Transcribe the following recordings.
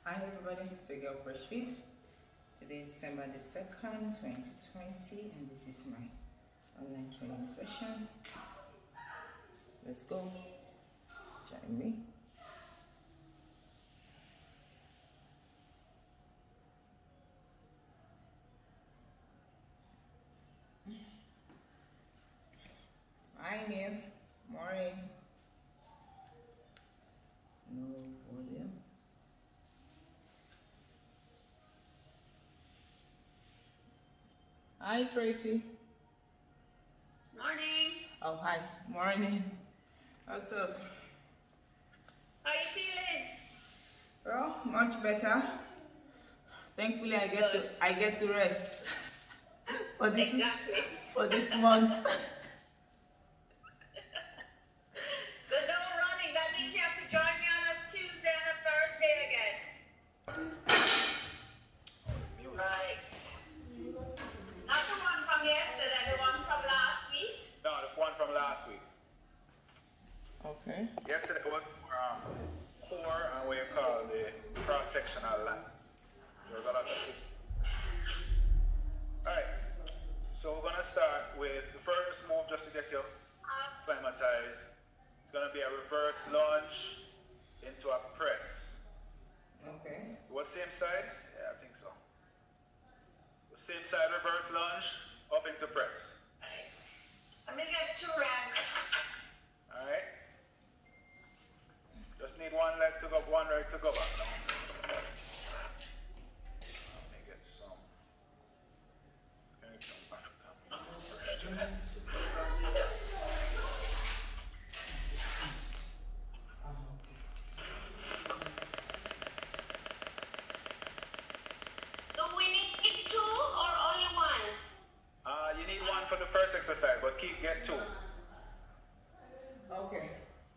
Hi everybody, it's your girl Preshfit. Today is December the 2nd, 2020, and this is my online training session. Let's go. Join me. Hi Neil. Morning. No volume. Hi Tracy. Morning. Oh hi. Morning. What's up? How you feeling? Well, much better. Thankfully I get to rest for this month. So no running. That means you have to join me on a Tuesday and a Thursday again. Right. Not the one from yesterday, the one from last week. No, the one from last week. Okay. Yesterday was core and what you call the cross-sectional line. So we're gonna Alright. So we're gonna start with the first move just to get you acclimatized. It's gonna be a reverse lunge into a press. Okay. What same side? Yeah, I think so. The same side reverse lunge up into press. Right. Let me get 2 ranks. Alright. Just need one leg to go, one leg to go back now. Let me get some. Do we need 2 or only 1? You need one for the first exercise, but get 2. Okay.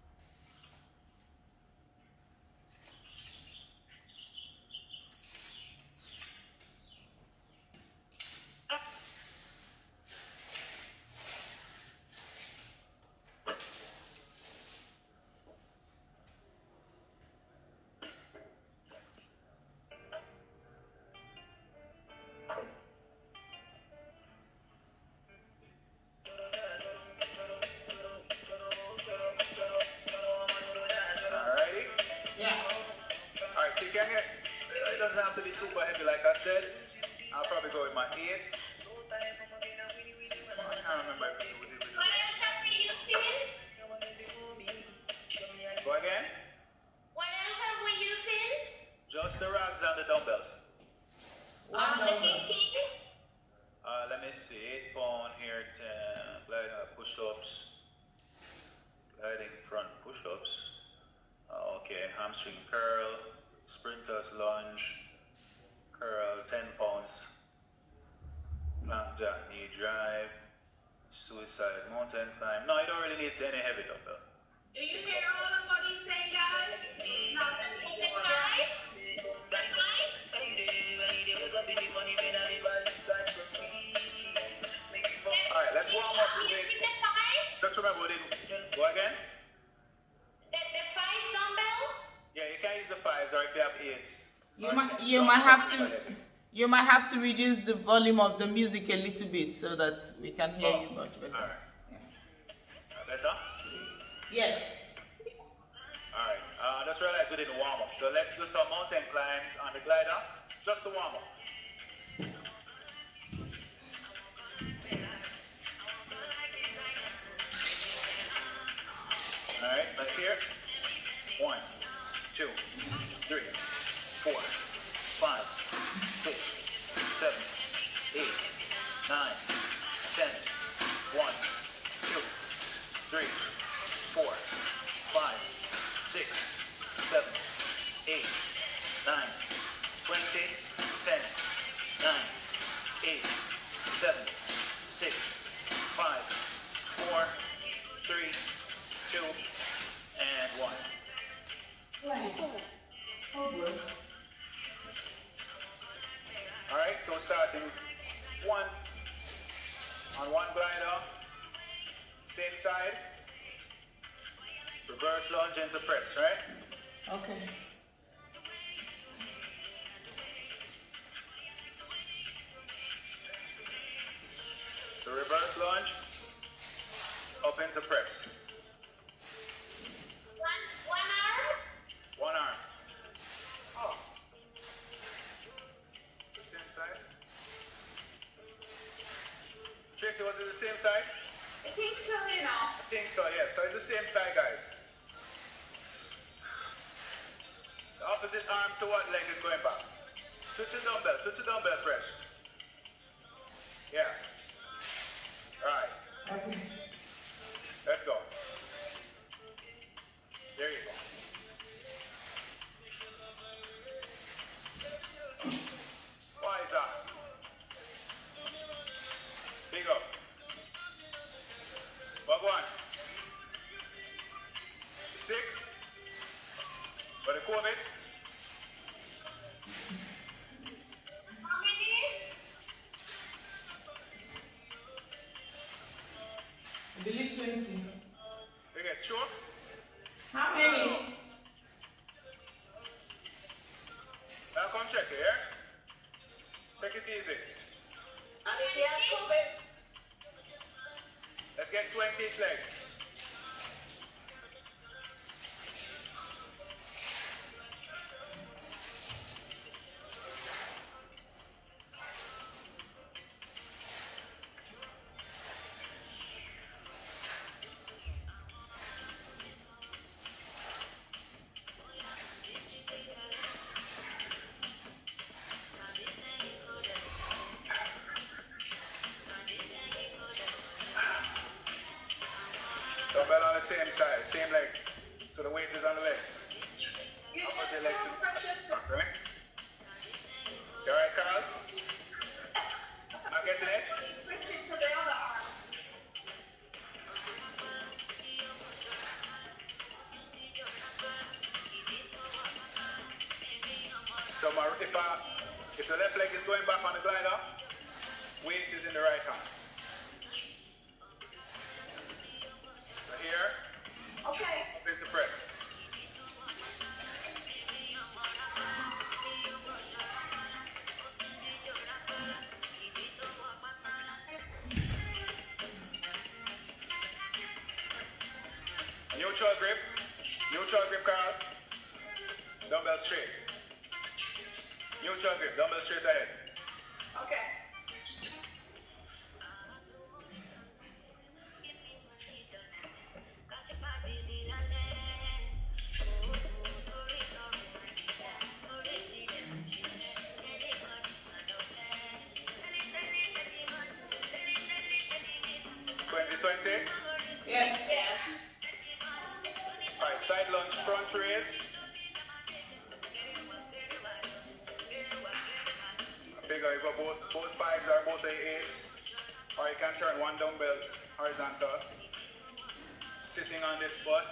It doesn't have to be super heavy, like I said. I'll probably go with my 8s. I can't remember if we did with What else have we using? Go again? What else are we using? Just the rods and the dumbbells. The 15? Let me see. 8 pound here, 10. Gliding push-ups. Gliding front push-ups. Okay, hamstring curl. Sprinter's lunge, curl, 10 pounds, plank jack knee drive, suicide mountain climb. No, you don't really need any heavy dumbbell. Do you hear all of what he's saying, guys? No. The 5? The 5? Alright, let's warm up with it. Just remember, we didn't. Go again? The 5 dumbbells? Yeah, you can use the 5s or if you have 8s. You might have to reduce the volume of the music a little bit so that we can hear you much better. Alright. Yeah. Better? Yes. Alright. Just realized we didn't warm up. So let's do some mountain climbs on the glider. Just to warm up. Alright, back here. 1, 2, 3, 4, 5, 6, 7, 8, 9, 10. 1, 2, 3, 4, 5, 6, 7, 8, 9, 20, 10, 9, 8, 7, 6, 5, 4, 3, 2, and 1. Alright, so starting 1 on one glider, same side, reverse lunge into press, right? Okay. was it the same side? I think so, you know. I think so, yeah. So it's the same side, guys. The opposite arm to what leg is going back? Switch the dumbbell, Fresh. Yeah. Alright. Okay. Let's go. There you go. Why is that? Big up. What one? Sick? For the COVID? How many? I believe 20. You get sure? How many? Now come check it, yeah? Take it easy. And if you have COVID, Let's get 20 each leg. Dumbbell on the same side, same leg. So the weight is on the leg. you Opposite get leg. too precious. Right? You alright, Carl? Not getting it? Switch it to the other arm. So if the left leg is going back on the glider, weight is in the right hand. So here, Okay. up into press. Neutral grip, Carl. Dumbbell straight. Neutral grip, dumbbell straight ahead. Okay. Yes. Yeah. Alright, side lunge, front raise. Figure if both fives are both the eights. Or you can turn one dumbbell horizontal. Sitting on this spot.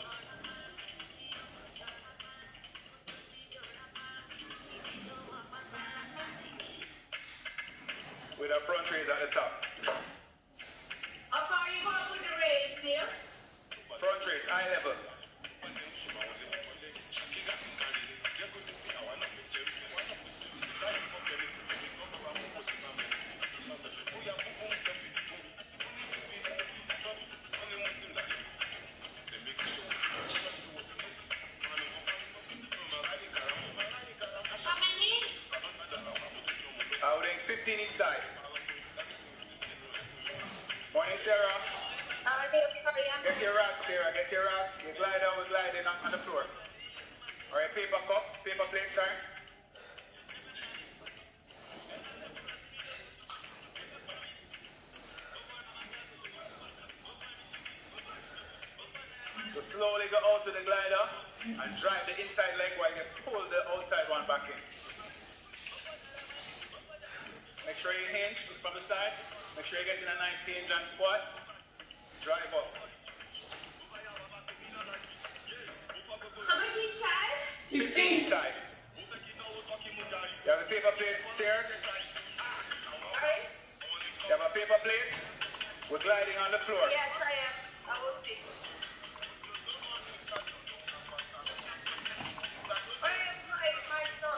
With a front raise at the top. How far you going with the raise, dear? Front raise, eye level. How many? Outing 15 inside. Morning, Sarah. Sorry, Get your rack, Sarah. Get your rack. You glide down, we glide in on the floor. Alright, paper cup, paper plate time. So slowly go out to the glider and drive the inside leg while you pull the outside one back in. Make sure you hinge from the side. Make sure you get in a nice hinge and squat. Drive up. How much each side? 15. Inside. You have a paper plate stairs. Alright. You have a paper plate. We're gliding on the floor. Yes, I am. I will see. Where is my stuff?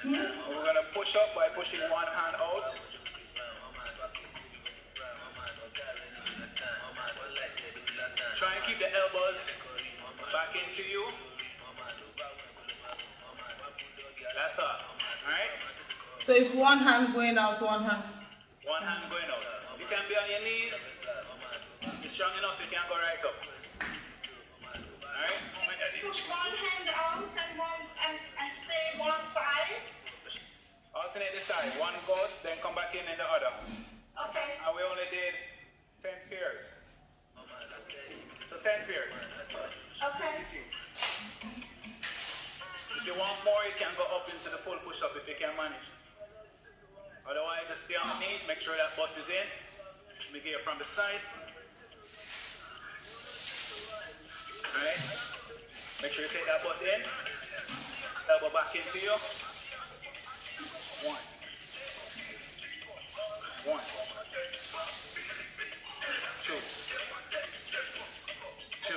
We're going to push up by pushing one hand out. Try and keep the elbows back into you. That's all. Alright? So it's one hand going out, one hand. One hand going out. You can be on your knees. You're strong enough, you can go right up. Alright? Push one hand out and stay one side. Alternate the side. One goes, then come back in the other. Okay. And we only did 10 pairs. So 10 pairs. Okay. If you want more, you can go up into the full push-up if you can manage. Otherwise, just stay on the knees, make sure that butt is in. Let me get it from the side. Alright? Make sure you take that butt in. Elbow back into you. 1. 1. 2. 2.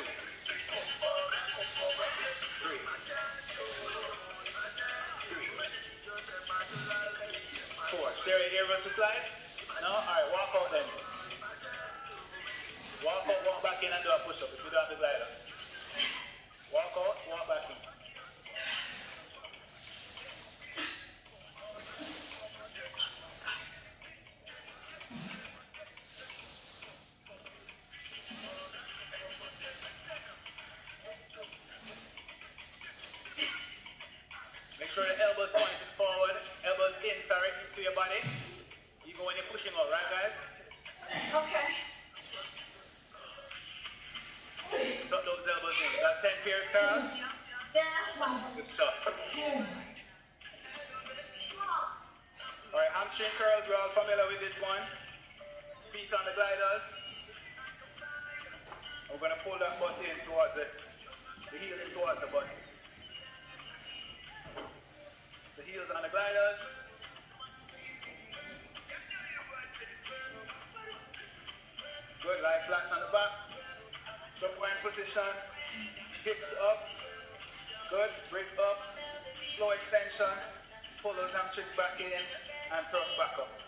3. 4. Stay right here, run to slide. No? Alright, walk out then. Walk out, walk back in and do a push-up if you don't have the glider. Walk out, walk back in. Make sure the elbows pointed forward, elbows in, sorry, to your body. Even when you're pushing out, right guys? Okay. Tuck those elbows in. You got 10 pairs, Carl? Yeah. Good stuff. Alright, hamstring curls, we're all familiar with this one. Feet on the gliders. We're going to pull that butt in towards the heel in towards the butt. The heels on the gliders. Good, lie flat on the back. Supine position. Hips up. Good, break up. Slow extension. Pull those hamstrings back in and thrust back up.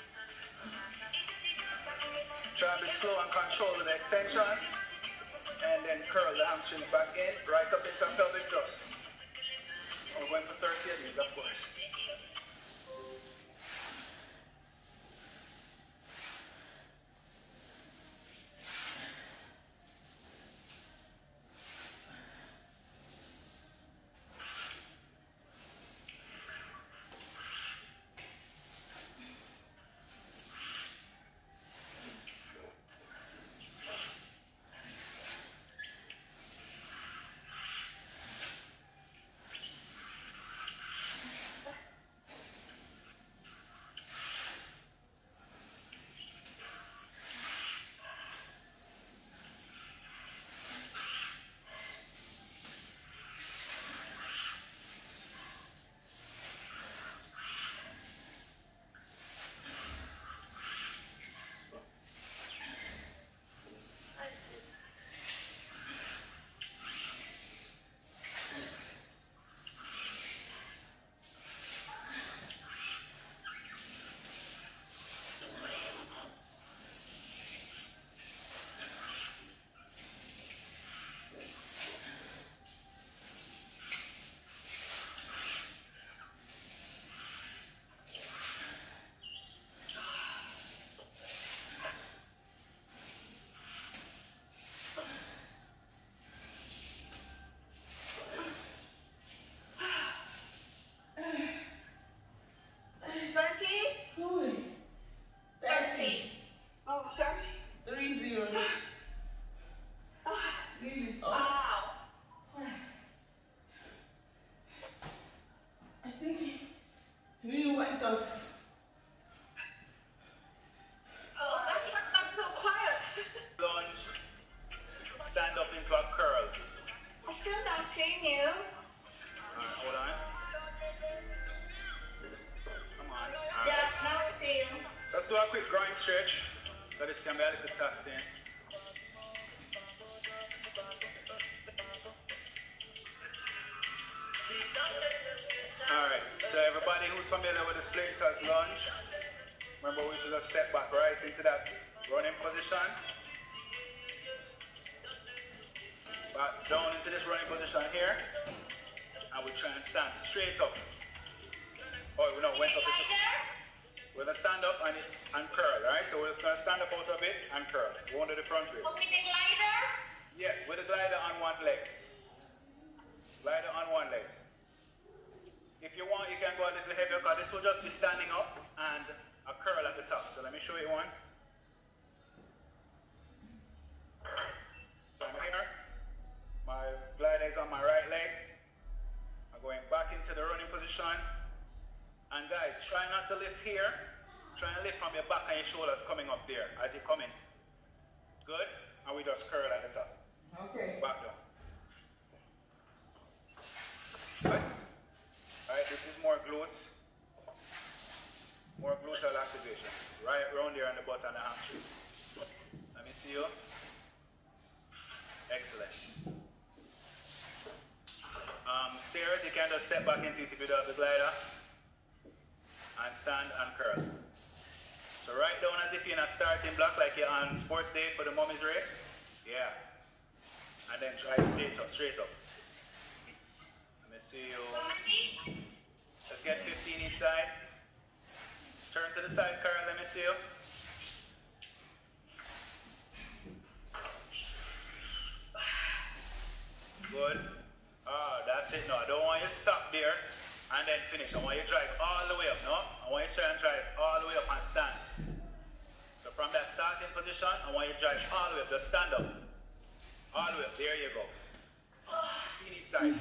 Try and be slow and control with the extension. And then curl the hamstrings back in, right up into a pelvic thrust. We're going for 30 of these, of course. Do a quick groin stretch, so this can be a little taxing. Alright, so everybody who's familiar with the split toss lunge, remember we should just step back right into that running position. Back down into this running position here. And we try and stand straight up. Oh, no, went up. We're going to stand up and curl, right? So we're just going to stand up out of it and curl. Go under the front rib. With the glider? Yes, with the glider on one leg. Glider on one leg. If you want, you can go a little heavier because this will just be standing up and a curl at the top. So let me show you one. So I'm here. My glider is on my right leg. I'm going back into the running position. And guys, try not to lift here. Try and lift from your back and your shoulders coming up there as you come in. Good? And we just curl at the top. Okay. Back down. Good? Alright, this is more glutes. More gluteal activation. Right around there on the butt and the hamstring. Let me see you. Excellent. Stairs, you can just step back into it if you don't have the glider. And stand and curl. So right down as if you're in a starting block like you're on sports day for the mommy's race. Yeah. And then try straight up, straight up. Let me see you. Let's get 15 each side. Turn to the side, Carl, let me see you. Good. That's it. No, I don't want you to stop there and then finish. I want you to drive all the way up, no? I want you to try and drive all the way up and stand. So from that starting position, I want you to drive all the way up. Just stand up. All the way up. There you go. In each side.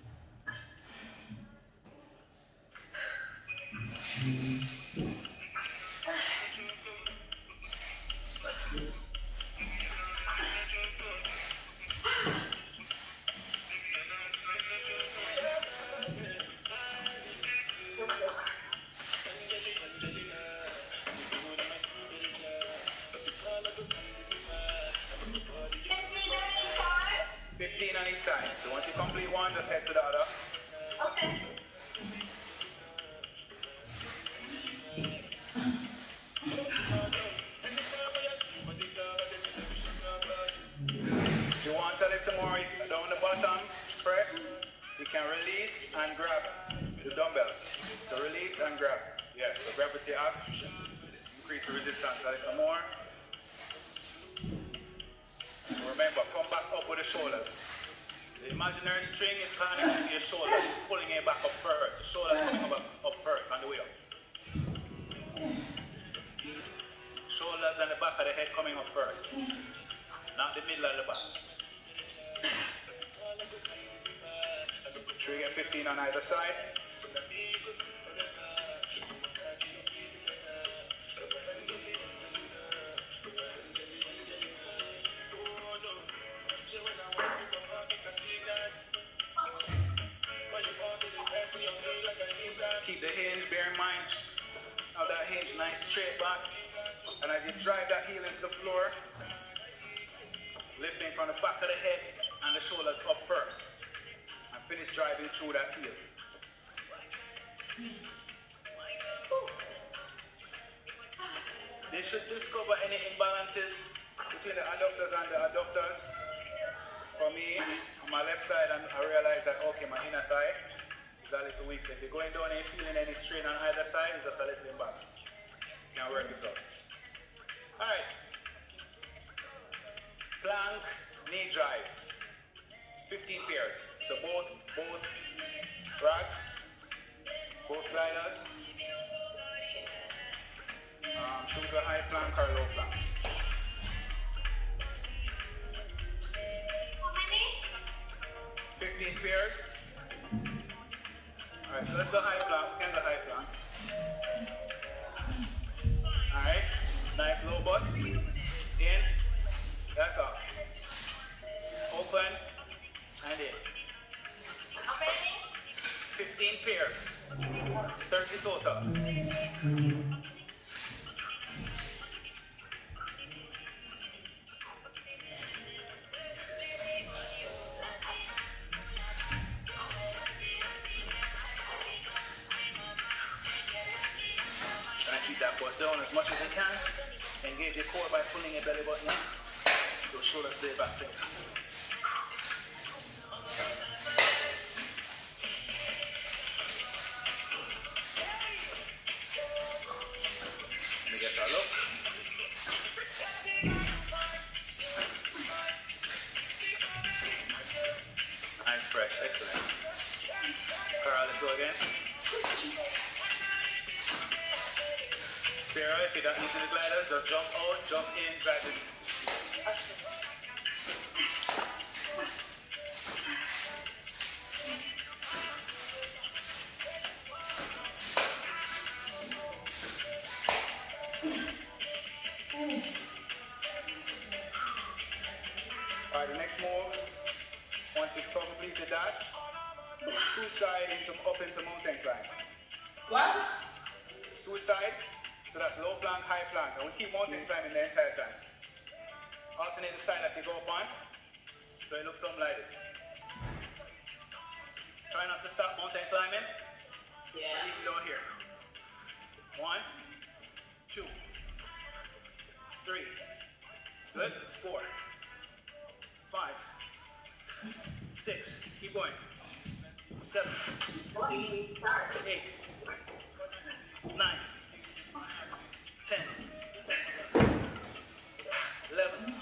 On each side. So once you complete one, just head to the other. Okay. If you want a little more down the bottom, press, you can release and grab the dumbbells. So release and grab. Yes, so gravity acts, increase the resistance a little more. Remember, come back up with the shoulders. The imaginary string is connected to your shoulders, pulling it back up first. The shoulders coming up first on the way up. Shoulders and the back of the head coming up first. Not the middle of the back. Should we get 15 on either side? Keep the hinge, bear in mind how that hinge nice straight back. And as you drive that heel into the floor, lifting from the back of the head and the shoulders up first. And finish driving through that heel. They should discover any imbalances between the adductors and the adductors. For me, on my left side, I realize that, okay, my inner thigh is a little weak. So if you're going down and you're feeling any strain on either side, it's just a little imbalance. You can work it out. Alright. Plank, knee drive. 15 pairs. So both racks, both gliders. Choose a high plank or low plank. How many? 15 pairs. Alright, so let's go high plank. We can go high plank. Alright, nice low butt. In. That's up. Open. And in. How many? 15 pairs. 30 total. but down as much as you can. Engage your core by pulling your belly button in. Your shoulders stay back together. Let me get that look. Nice press, excellent. Alright, let's go again. Sarah, if you don't need the glider, just jump out, jump in, drive it. Alright, the next move, once you've completed that, suicide up into mountain climb. What? Suicide, so that's low plank, high plank, and we keep mountain climbing the entire time. Alternate the side that you go up on, so it looks something like this. Try not to stop mountain climbing. Yeah. Even down here. 1, 2, 3, good, 4, 5, 6, keep going. 7, 8, 9, 10, 11,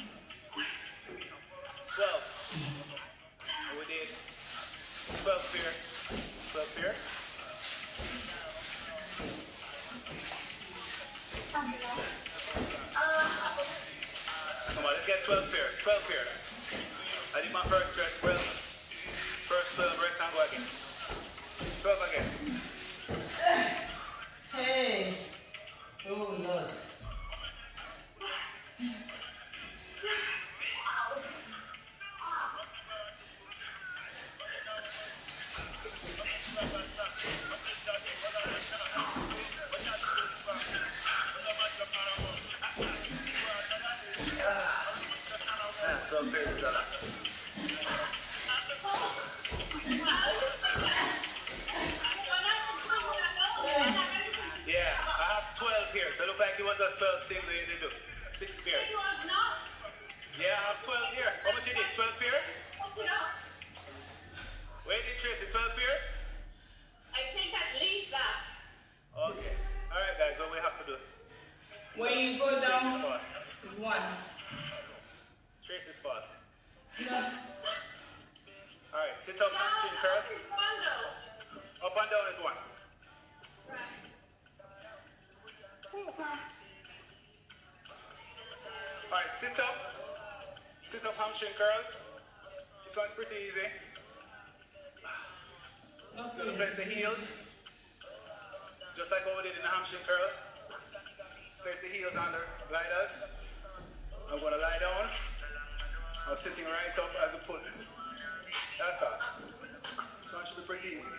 12. And we did 12 here. 12 here. Come on, let's get 12 pairs. 12 pairs. I did my first stretch. 12. First 12, rest and go again. 12 again. Hey. Oh, Lord. Yeah, I have 12 here, so it looks like it was a 12 single you did do. 6 pairs. It was not. Yeah, I have 12 here. How much you did? 12 pairs? Where did Tracy? 12 pairs? I think at least that. Okay. Alright guys, what we have to do? When you go down, it's 1. Tracy's fault. No. Alright, sit up, hamstring curl. It's one though. Up and down is 1. Alright, sit up. Sit up, hamstring curl. This one's pretty easy. Not So really. place the heels. Just like what we did in the hamstring curl. Place the heels on the gliders. I'm going to lie down. I'm sitting right up as a pull. That's all. This one should be pretty easy.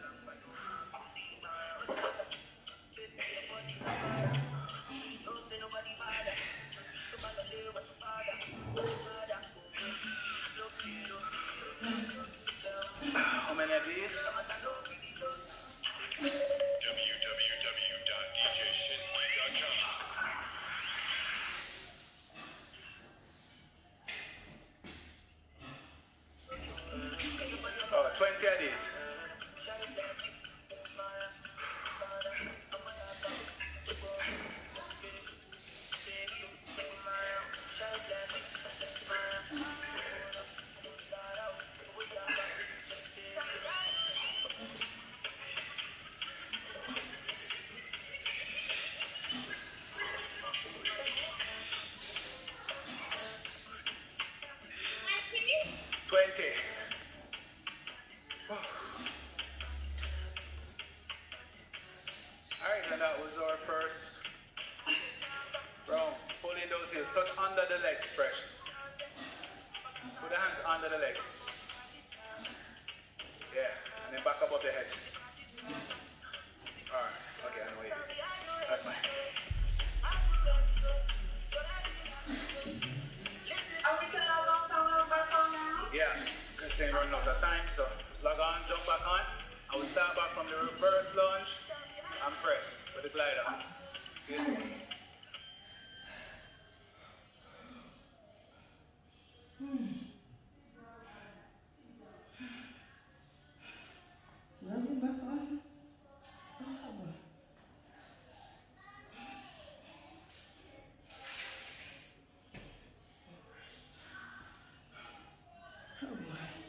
How many of these? www.djshinsley.com. Oh, 20 of these. Alright, and that was our first round. Pulling those heels. Touch under the legs, fresh. Put the hands under the legs. Yeah, and then back above the head. Alright, okay, I know you. That's fine. Are we turning our long phone back on now? Yeah, because they're running out of time, so just log on, jump back on. I will start back from the reverse lunge and press with the glider. Logging back on. Oh boy. Oh boy.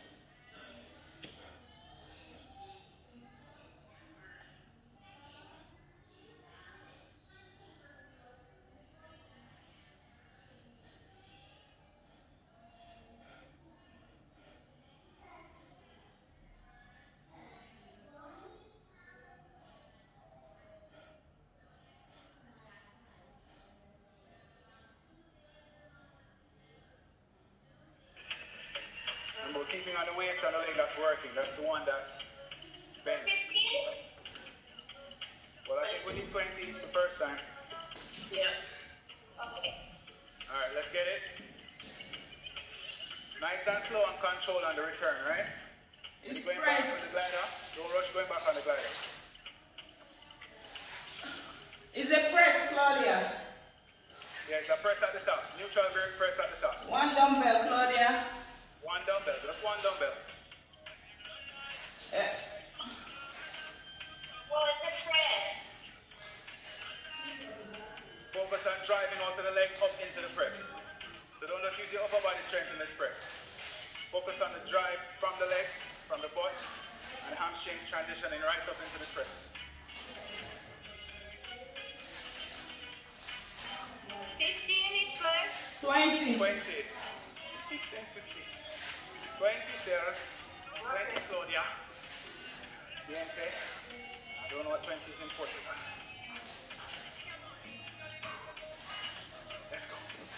Remember, keeping on the weight on the leg that's working. That's the one that's bent. Well, I think we need 20 the first time. Yeah. Okay. Alright, let's get it. Nice and slow and control on the return, right? It's Going back on press. the glider. Don't rush going back on the glider. It's a press, Claudia. Yeah, it's a press at the top. Neutral grip press at the top. One dumbbell, Claudia. One dumbbell, just one dumbbell. Well, it's a press. Focus on driving onto the leg up into the press. So don't just use your upper body strength in this press. Focus on the drive from the leg, from the butt, and hamstrings transitioning right up into the press. 15 each leg. 20. 20. 20, Sarah. 20, Claudia. Biente. I don't know what 20 is in Portugal. Let's go.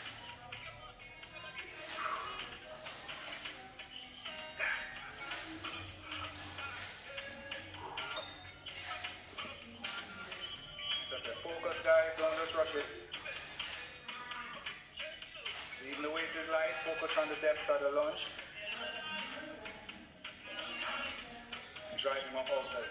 Just focus, guys. Don't just rush it. Even the weight is light. Focus on the depth of the lunge. Driving up outside.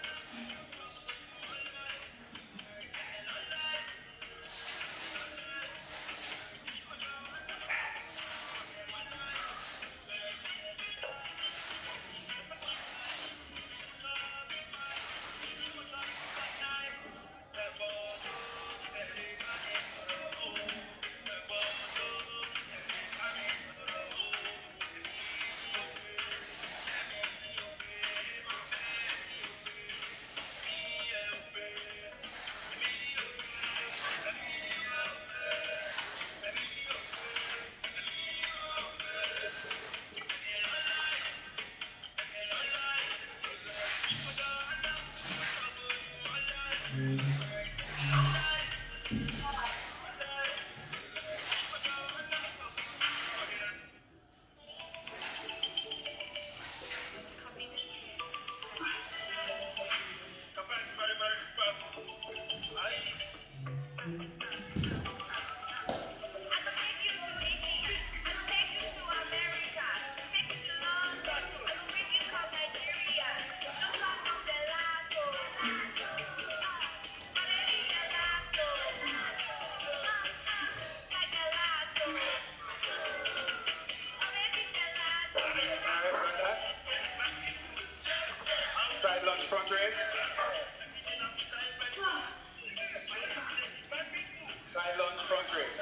Side lunge, front raise. Side lunge, front raise.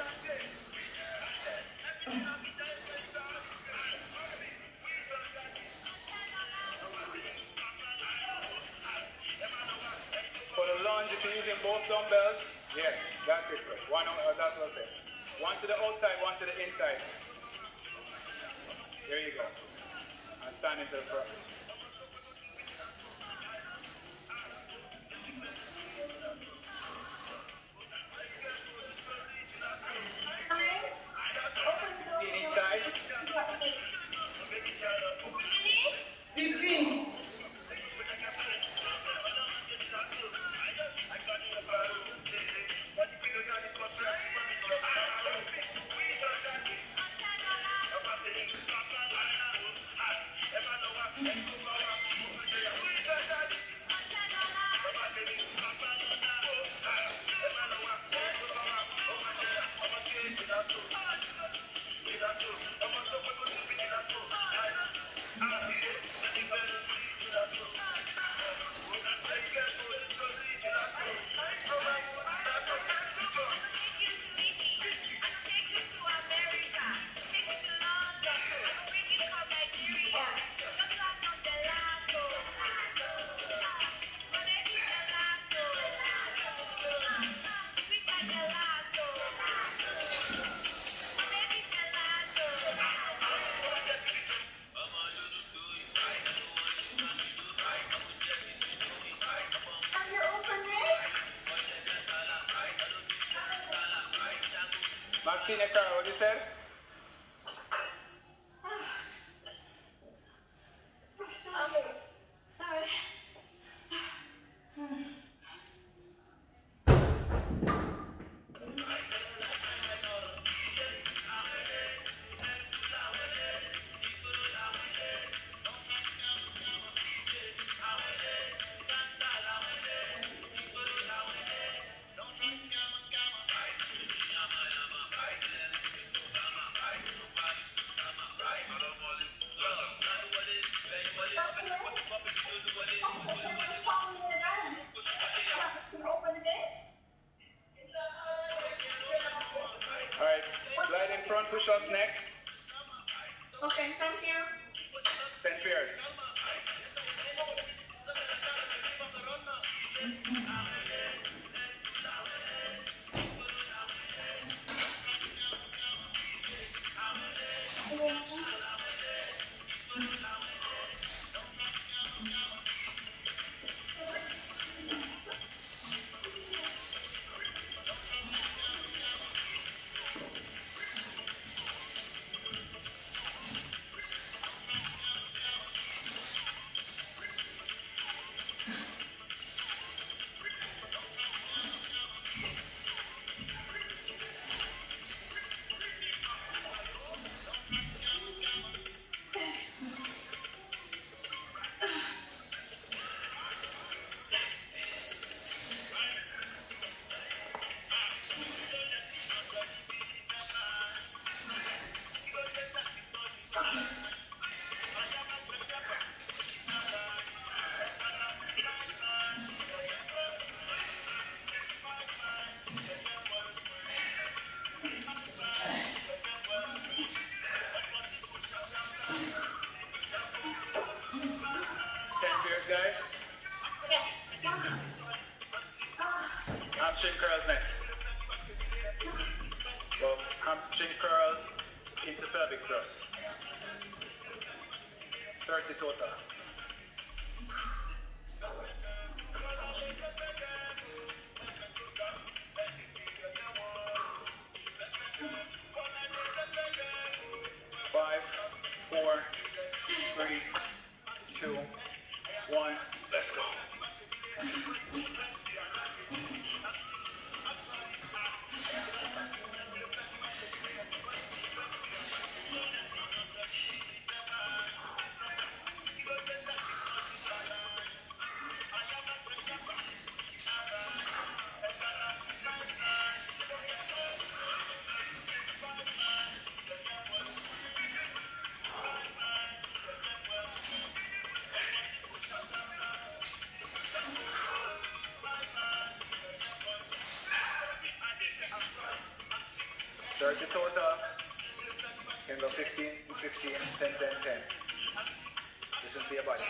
For the lunge, if you're using both dumbbells, yes, that's it. One, that's what I said. One to the outside, one to the inside. There you go. And stand into the front. Inside. 15. asking you, Carl, what you said? Sorry. Open the gate. Alright, gliding front push-ups next. Okay, thank you. 10 pairs. Guys, hamstring curls next. Well, hamstring curl into pelvic thrust. 30 total. Five, 4, 3, 2, 1, let's go. Total, can go 15, 15, 10, 10, 10. Listen to your body.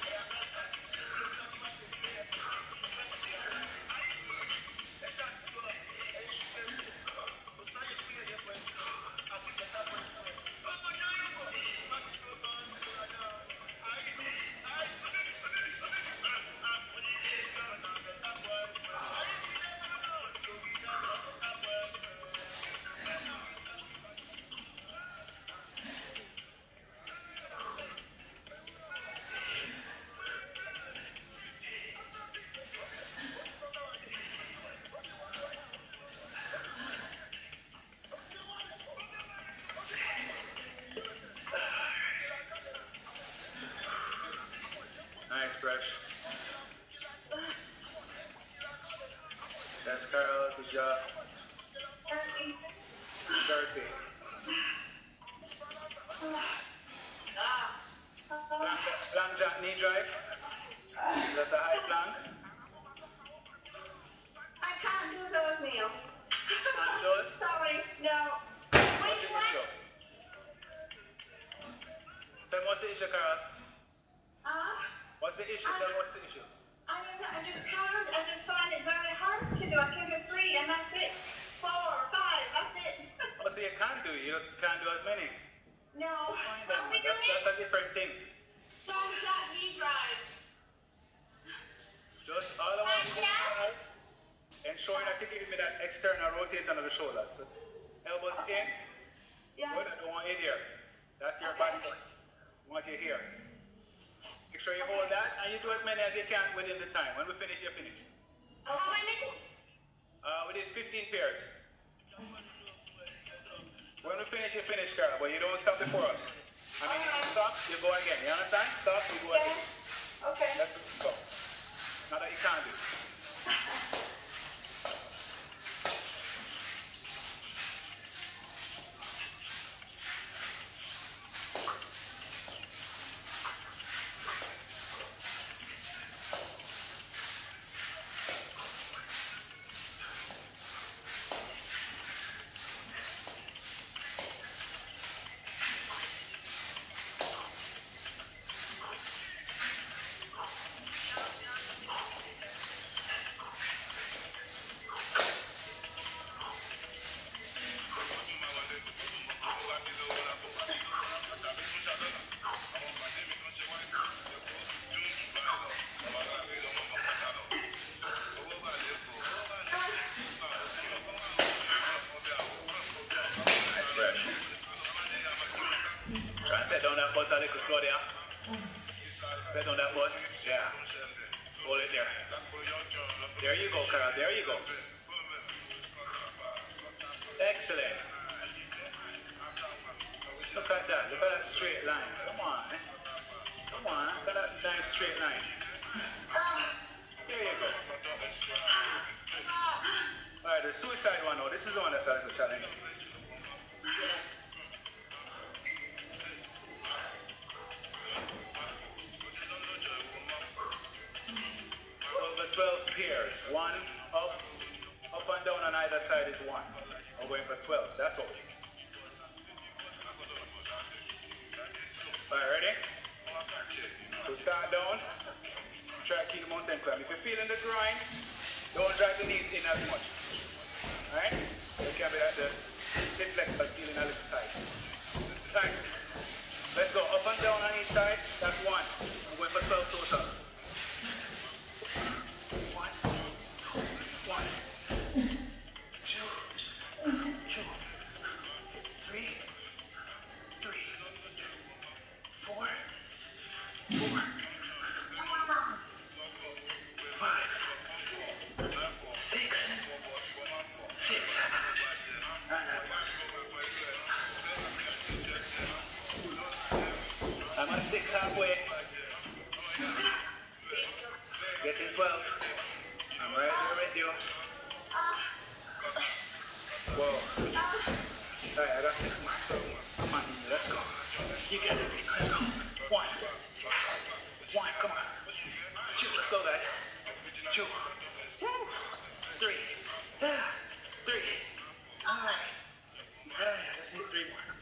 Nice, Presh. That's Carl, good job. 30. Plank jack knee drive. That's a high plank. I can't do those, Neil. Can't do it? Sorry, no. Which one? Then what's the issue, Carl? What's the issue? Tell me what's the issue. I mean, I just can't. I just find it very hard to do. I give it 3 and that's it. 4 or 5, that's it. Oh, so you can't do it. You just can't do as many. No. That's a different thing. Long jack knee drive. Just all I want to do is ensuring that you give me that external rotation of the shoulders. So Elbows in. Yeah. Good, I don't want it here. That's your back foot. I want you here. Make sure you hold that and you do as many as you can within the time. When we finish, you finish. How many? We did 15 pairs. When we finish, you finish, Carol, but you don't stop before us. I mean, you stop, you go again. You understand? Stop, you go again. Okay. Let's go. Not that you can't do. Set down that butt a little, Claudia. Set down that butt. Yeah. Hold it there. There you go, Carol. There you go. Excellent. Look at that. Look at that straight line. Come on. Come on. Look at that nice straight line. There you go. Alright, the suicide one now. This is the one that's a little challenge. So the 12 pairs. One up and down on either side is one. We're going for 12. That's all. Alright, ready? So start down. Try to keep the mountain climb. If you're feeling the groin, don't drive the knees in as much. Alright? You can be at the hip flexor feeling a little tight. Tight. Let's go up and down on each side. That's one. We're going for 12 total. One. One. Two. Two. Three. Three. Four. Four. 5. 6. 6. I'm at 6 halfway. Getting 12. I'm right there with you. Whoa. Alright, I got 6 more. Come on, let's go. You get it. Let's go. 1. 1, come on. 2, let's go, guys. 2. 3. 3. Alright. Let's need 3 more.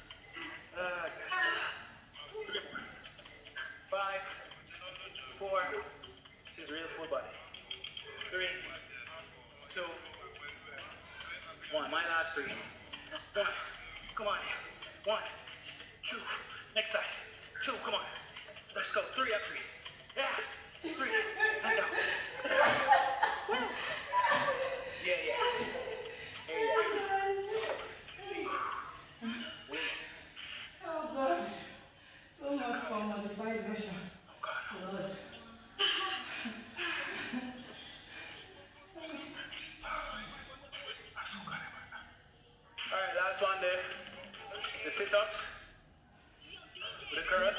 3 more. 5. 4. This is real full body. 3. 2. 1. My last 3. 1. Come on. 1. 2. Next side. 2. Come on. Let's go. 3 up 3. Yeah. 3. And down. Yeah, yeah. Oh God. So much for modified version. Lord. Alright, last one there. The sit-ups. With the curl.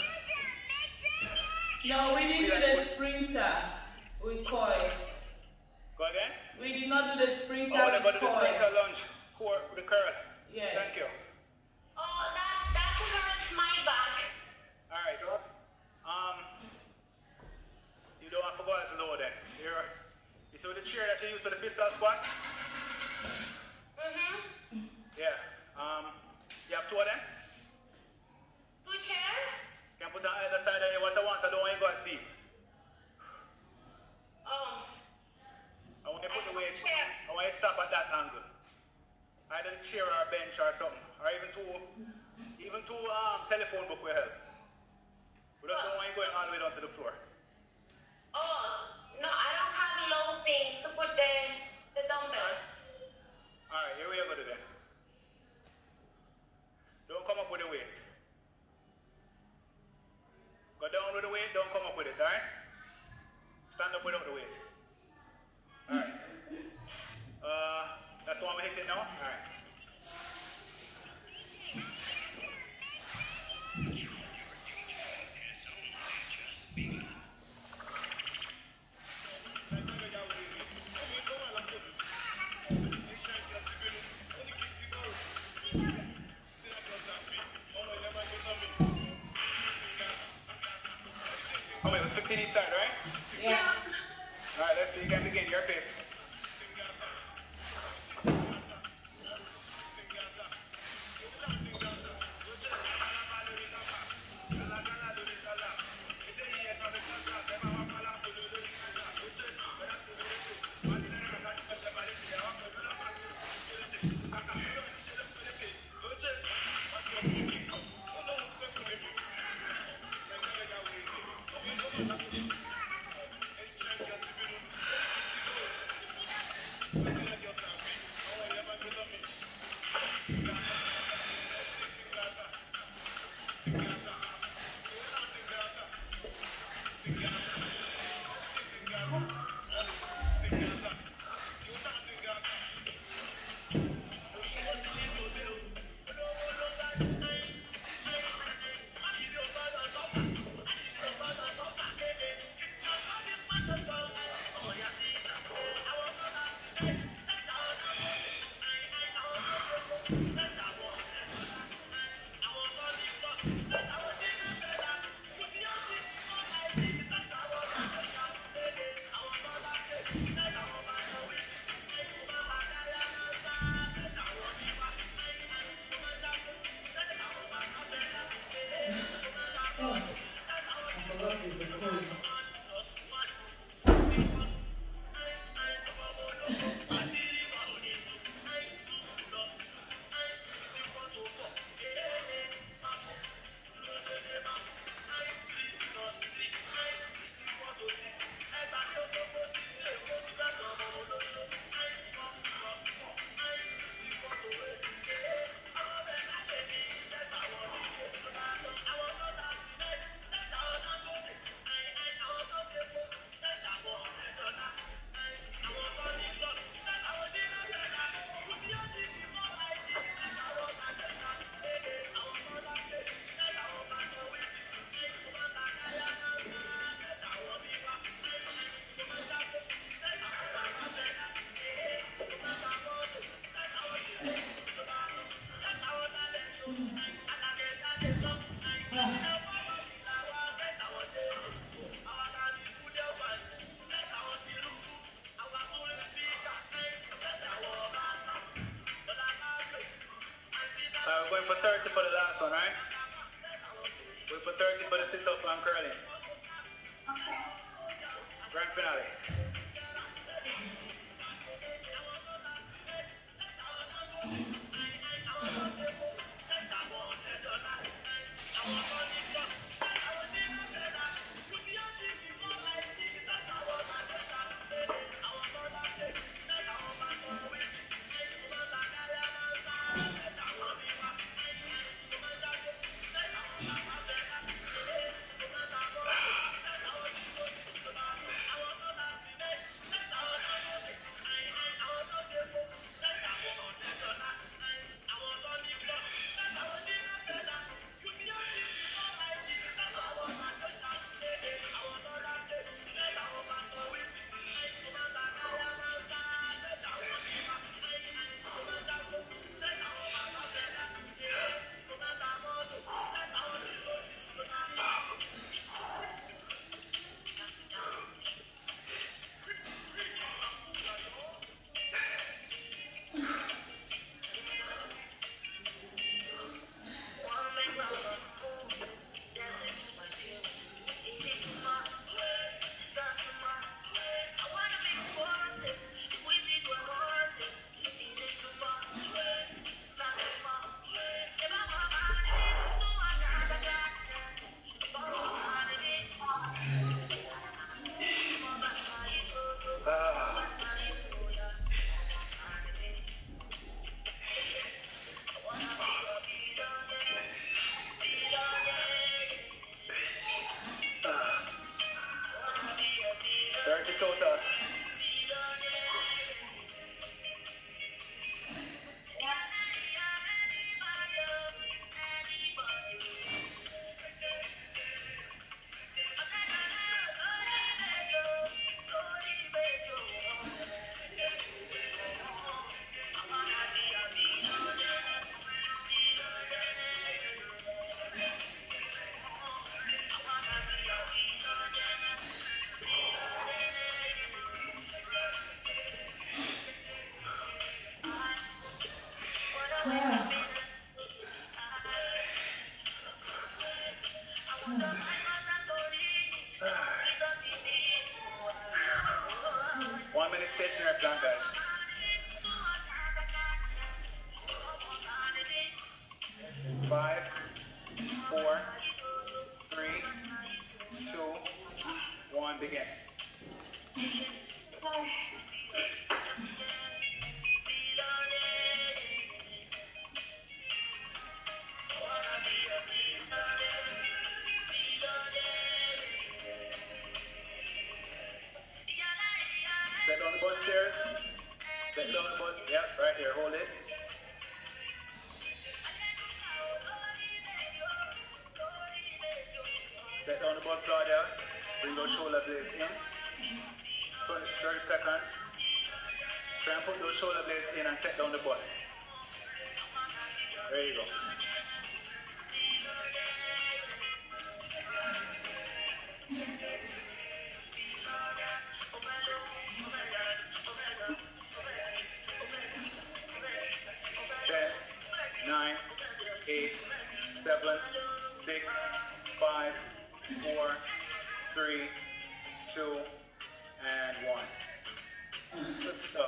No, we didn't do the sprinter with coil. Go again? We did not do the sprinter Oh, with but the coil. sprinter lunge. Core with the curl. Yes. Thank you. Oh, that hurts my back. Alright. You don't have to go as low then. Here. You see the chair that you use for the pistol squat? Mm-hmm. Yeah. You have 2 of them? 2 chairs? You can put on either side of you what I want. I don't want you to go as deep. Oh. I want you to put the weight. Chair. I want you to stop at that angle. Either the chair or a bench or something. Or even two telephone book will help. We don't want you going all the way down to the floor. Oh, no, I don't have low things to put the dumbbells. Alright, here we go to then. down with the weight, don't come up with it, alright? Stand up without the weight. Alright. That's the one we hit it now? Alright. Oh, wait, it was 15 each side, right? Yeah. Alright, let's see. You can begin your pace. We're going for 30 for the last one, right? Going for 30 for the sit-up and curling. Grand finale. 1 minute stationary plank, guys. 5, 4, 3, 2, 1, begin. Sorry. Step down the butt stairs. Step down the butt. Yep, right here. Hold it. Step down the butt, Claudia. Bring those shoulder blades in. 30 seconds. Try and put those shoulder blades in and step down the butt. There you go. Nine, 8, 7, 6, 5, 4, 3, 2, and 1. Good stuff.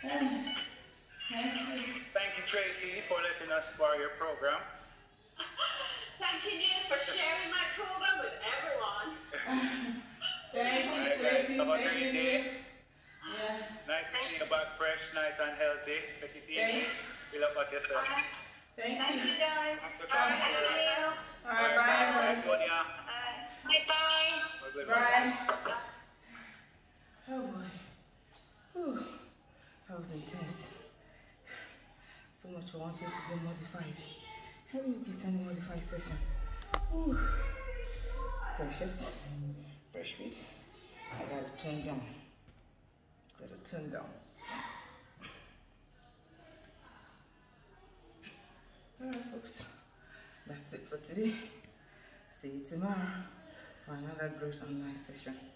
Thank you, Tracy, for letting us borrow your program. Thank you, Neil, for sharing my program with everyone. Thank you, Alright, Tracy. have a Thank you, great day. Yeah. Nice to see you back fresh, nice and healthy. Take it easy. Fill up at yourself. Thank Thank you. you, guys. Alright, Thank you. Alright, bye. Claudia. Bye-bye. Bye. Oh boy. Whew. That was intense. So much for wanting to do modified. How do you get any modified session? Whew. Precious. Preshfit. I gotta turn down. Gotta turn down. Alright folks, that's it for today. See you tomorrow for another great online session.